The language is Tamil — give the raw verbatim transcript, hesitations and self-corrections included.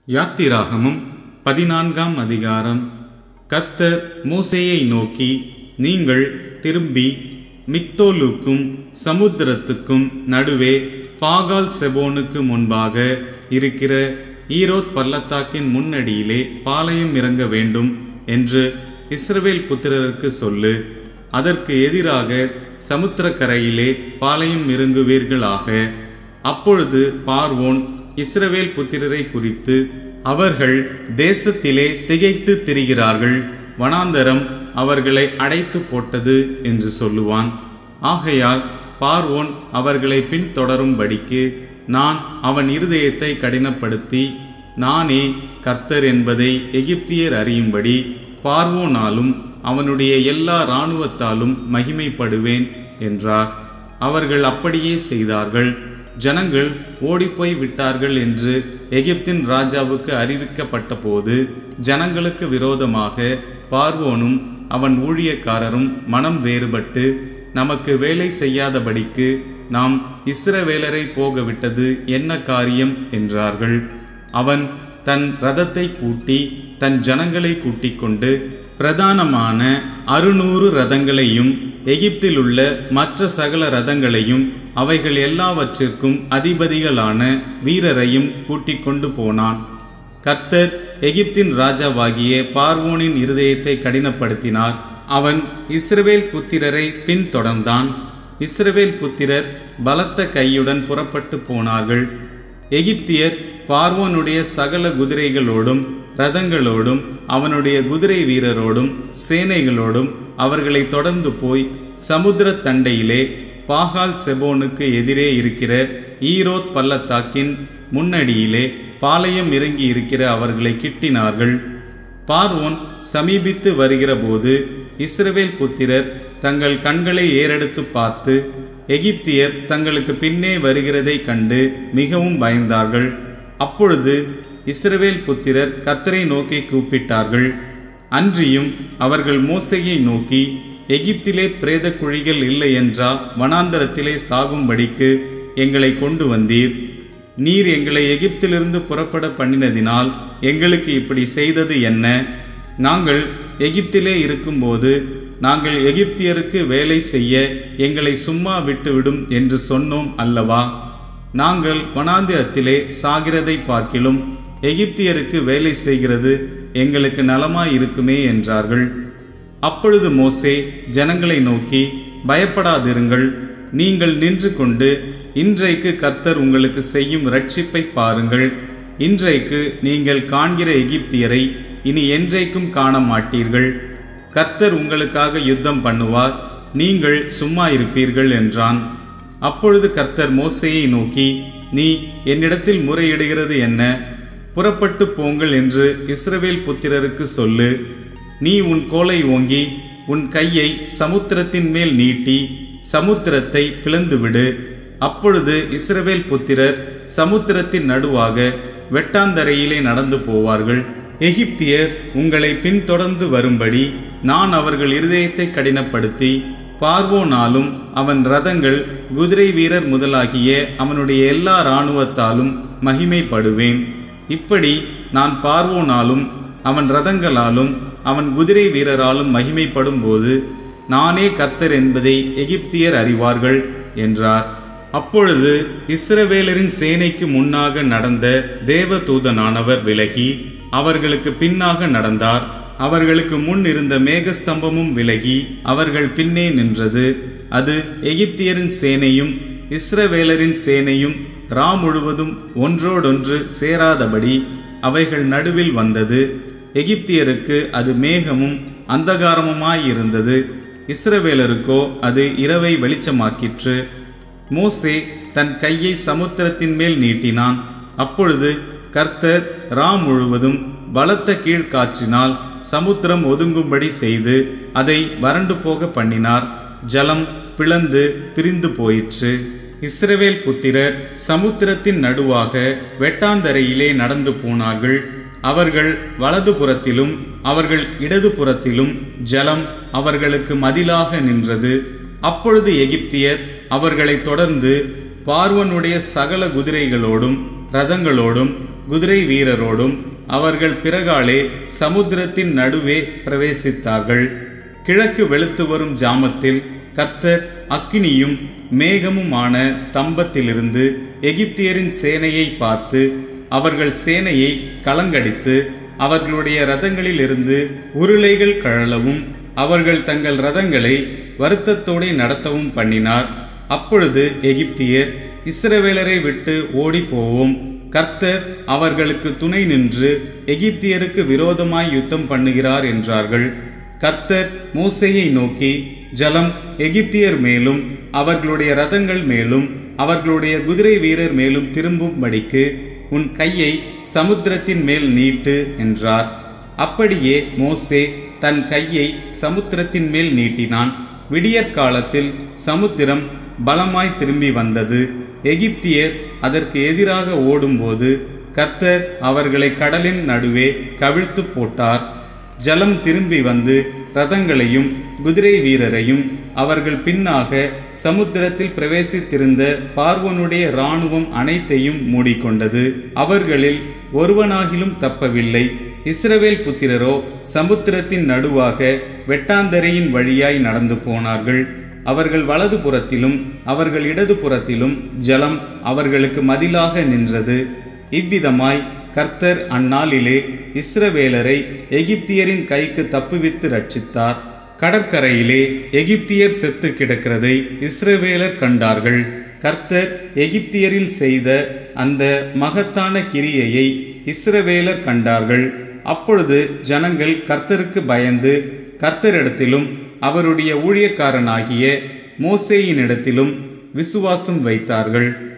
யாத்திராகமம் பதினான்காம் அதிகாரம். கர்த்தர் மோசேயை நோக்கி, நீங்கள் திரும்பி மிக்தோலுக்கும் சமுத்திரத்துக்கும் நடுவே பாகால் செபோனுக்கு முன்பாக இருக்கிற ஈரோத் பள்ளத்தாக்கின் முன்னடியிலே பாளையம் இறங்க வேண்டும் என்று இஸ்ரவேல் புத்திரருக்கு சொல்லு. அதற்கு எதிராக சமுத்திரக்கரையிலே பாளையம் இறங்குவீர்களாக. அப்பொழுது பார்வோன் இஸ்ரவேல் புத்திரரை குறித்து, அவர்கள் தேசத்திலே திகைத்து திரிகிறார்கள், வனாந்தரம் அவர்களை அடைத்து போட்டது என்று சொல்லுவான். ஆகையால் பார்வோன் அவர்களை பின்தொடரும்படிக்கு நான் அவன் இருதயத்தை கடினப்படுத்தி, நானே கர்த்தர் என்பதை எகிப்தியர் அறியும்படி பார்வோனாலும் அவனுடைய எல்லா இராணுவத்தாலும் மகிமைப்படுவேன் என்றார். அவர்கள் அப்படியே செய்தார்கள். ஜனங்கள் ஓடிப்போய் விட்டார்கள் என்று எகிப்தின் ராஜாவுக்கு அறிவிக்கப்பட்ட போது, ஜனங்களுக்கு விரோதமாக பார்வோனும் அவன் ஊழியக்காரரும் மனம் வேறுபட்டு, நமக்கு வேலை செய்யாதபடிக்கு நாம் இஸ்ரவேலரை போக விட்டது என்ன காரியம் என்றார்கள். அவன் தன் ரதத்தை பூட்டி தன் ஜனங்களை கூட்டிக் கொண்டு பிரதானமான அறுநூறு ரதங்களையும் எகிப்தில் உள்ள மற்ற சகல ரதங்களையும் அவைகள் எல்லாவற்றிற்கும் அதிபதிகளான வீரரையும் கூட்டிக் கொண்டு போனான். கர்த்தர் எகிப்தின் ராஜாவாகிய பார்வோனின் இருதயத்தை கடினப்படுத்தினார். அவன் இஸ்ரவேல் புத்திரரை பின்தொடர்ந்தான். இஸ்ரவேல் புத்திரர் பலத்த கையுடன் புறப்பட்டு போனார்கள். எகிப்தியர் பார்வோனுடைய சகல குதிரைகளோடும் ரதங்களோடும் அவனுடைய குதிரை வீரரோடும் சேனைகளோடும் அவர்களை தொடர்ந்து போய் சமுத்திர தண்டையிலே பாகால் செபோனுக்கு எதிரே இருக்கிற ஈரோத் பள்ளத்தாக்கின் முன்னடியிலே பாளையம் இறங்கி இருக்கிற அவர்களை கிட்டினார்கள். பார்வோன் சமீபித்து வருகிற போது இஸ்ரவேல் புத்திரர் தங்கள் கண்களை ஏறெடுத்து பார்த்து, எகிப்தியர் தங்களுக்கு பின்னே வருகிறதை கண்டு மிகவும் பயந்தார்கள். அப்பொழுது இஸ்ரவேல் புத்திரர் கர்த்தரை நோக்கி கூப்பிட்டார்கள். அன்றியும் அவர்கள் மோசேயை நோக்கி, எகிப்திலே பிரேத குழிகள் இல்லை என்றா வனாந்தரத்திலே சாகும்படிக்கு எங்களை கொண்டு வந்தீர்? நீர் எங்களை எகிப்திலிருந்து புறப்பட பண்ணினதினால் எங்களுக்கு இப்படி செய்தது என்ன? நாங்கள் எகிப்திலே இருக்கும்போது நாங்கள் எகிப்தியருக்கு வேலை செய்ய எங்களை சும்மா விட்டுவிடும் என்று சொன்னோம் அல்லவா? நாங்கள் வனாந்திரத்திலே சாகிறதை பார்க்கிலும் எகிப்தியருக்கு வேலை செய்கிறது எங்களுக்கு நலமாயிருக்குமே என்றார்கள். அப்பொழுது மோசே ஜனங்களை நோக்கி, பயப்படாதிருங்கள், நீங்கள் நின்று கொண்டு இன்றைக்கு கர்த்தர் உங்களுக்கு செய்யும் இரட்சிப்பை பாருங்கள். இன்றைக்கு நீங்கள் காண்கிற எகிப்தியரை இனி என்றைக்கும் காண மாட்டீர்கள். கர்த்தர் உங்களுக்காக யுத்தம் பண்ணுவார், நீங்கள் சும்மா இருப்பீர்கள் என்றான். அப்பொழுது கர்த்தர் மோசேயை நோக்கி, நீ என்னிடத்தில் முறையிடுகிறது என்ன? புறப்பட்டு போங்கள் என்று இஸ்ரவேல் புத்திரருக்கு சொல்லு. நீ உன் கோலை ஓங்கி உன் கையை சமுத்திரத்தின் மேல் நீட்டி சமுத்திரத்தை பிளந்துவிடு. அப்பொழுது இஸ்ரவேல் புத்திரர் சமுத்திரத்தின் நடுவாக வெட்டாந்தரையிலே நடந்து போவார்கள். எகிப்தியர் உங்களை பின்தொடர்ந்து வரும்படி நான் அவர்கள் இருதயத்தை கடினப்படுத்தி பார்வோனாலும் அவன் ரதங்கள் குதிரை வீரர் முதலாகிய அவனுடைய எல்லா இராணுவத்தாலும் மகிமைப்படுவேன். இப்படி நான் பார்வோனாலும் அவன் ரதங்களாலும் அவன் குதிரை வீரராலும் மகிமைப்படும் போது நானே கர்த்தர் என்பதை எகிப்தியர் அறிவார்கள் என்றார். அப்பொழுது இஸ்ரவேலரின் சேனைக்கு முன்னாக நடந்த தேவதூதனானவர் விலகி அவர்களுக்கு பின்னாக நடந்தார். அவர்களுக்கு முன் இருந்த மேகஸ்தம்பமும் விலகி அவர்கள் பின்னே நின்றது. அது எகிப்தியரின் சேனையும் இஸ்ரவேலரின் சேனையும் ரா முழுவதும் ஒன்றோடொன்று சேராதபடி அவைகள் நடுவில் வந்தது. எகிப்தியருக்கு அது மேகமும் அந்தகாரமுமாயிருந்தது, இஸ்ரவேலருக்கோ அது இரவை வெளிச்சமாக்கிற்று. மோசே தன் கையை சமுத்திரத்தின் மேல் நீட்டினான். அப்பொழுது கர்த்தர் ரா முழுவதும் பலத்த கீழ்காற்றினால் சமுத்திரம் ஒதுங்கும்படி செய்து அதை வறண்டு போக பண்ணினார். ஜலம் பிளந்து பிரிந்து போயிற்று. இஸ்ரவேல் புத்திரர் சமுத்திரத்தின் நடுவாக வெட்டாந்தரையிலே நடந்து போனார்கள். அவர்கள் வலது புறத்திலும் அவர்கள் இடது புறத்திலும் ஜலம் அவர்களுக்கு மதிலாக நின்றது. அப்பொழுது எகிப்தியர் அவர்களை தொடர்ந்து பார்வோனுடைய சகல குதிரைகளோடும் ரதங்களோடும் குதிரை வீரரோடும் அவர்கள் பிறகாலே சமுத்திரத்தின் நடுவே பிரவேசித்தார்கள். கிழக்கு வெளுத்து வரும் ஜாமத்தில் கர்த்தர் அக்கினியும் மேகமுமான ஸ்தம்பத்திலிருந்து எகிப்தியரின் சேனையை பார்த்து அவர்கள் சேனையை கலங்கடித்து அவர்களுடைய ரதங்களில் இருந்து உருளைகள் கழலவும் அவர்கள் தங்கள் ரதங்களை வருத்தத்தோடு நடத்தவும் பண்ணினார். அப்பொழுது எகிப்தியர், இஸ்ரவேலரை விட்டு ஓடி போவோம், கர்த்தர் அவர்களுக்கு துணை நின்று எகிப்தியருக்கு விரோதமாய் யுத்தம் பண்ணுகிறார் என்றார்கள். கர்த்தர் மோசேயை நோக்கி, ஜலம் எகிப்தியர் மேலும் அவர்களுடைய ரதங்கள் மேலும் அவர்களுடைய குதிரை வீரர் மேலும் திரும்பும்படிக்கு உன் கையை சமுத்திரத்தின் மேல் நீட்டு என்றார். அப்படியே மோசே தன் கையை சமுத்திரத்தின் மேல் நீட்டினான். விடியற்காலத்தில் சமுத்திரம் பலமாய் திரும்பி வந்தது. எகிப்தியர் அதற்கு எதிராக ஓடும்போது கர்த்தர் அவர்களை கடலின் நடுவே கவிழ்த்து போட்டார். ஜலம் திரும்பி வந்து ரதங்களையும் குதிரை வீரரையும் அவர்கள் பின்னாக சமுத்திரத்தில் பிரவேசித்திருந்த பார்வோனுடைய இராணுவம் அனைத்தையும் மூடிக்கொண்டது. அவர்களில் ஒருவனாகிலும் தப்பவில்லை. இஸ்ரவேல் புத்திரரோ சமுத்திரத்தின் நடுவாக வெட்டாந்தரையின் வழியாய் நடந்து போனார்கள். அவர்கள் வலது புறத்திலும் அவர்கள் இடது புறத்திலும் ஜலம் அவர்களுக்கு மதிலாக நின்றது. இவ்விதமாய் கர்த்தர் அந்நாளிலே இஸ்ரவேலரை எகிப்தியரின் கைக்கு தப்புவித்து ரட்சித்தார். கடற்கரையிலே எகிப்தியர் செத்து கிடக்கிறதை இஸ்ரவேலர் கண்டார்கள். கர்த்தர் எகிப்தியரில் செய்த அந்த மகத்தான கிரியையை இஸ்ரவேலர் கண்டார்கள். அப்பொழுது ஜனங்கள் கர்த்தருக்கு பயந்து கர்த்தரிடத்திலும் அவருடைய ஊழியக்காரனாகிய மோசேயினிடத்திலும் விசுவாசம் வைத்தார்கள்.